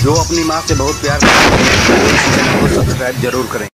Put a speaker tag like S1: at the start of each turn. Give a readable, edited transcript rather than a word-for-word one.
S1: जो अपनी माँ से बहुत प्यार करते हैं वो इस चैनल को सब्सक्राइब जरूर करें।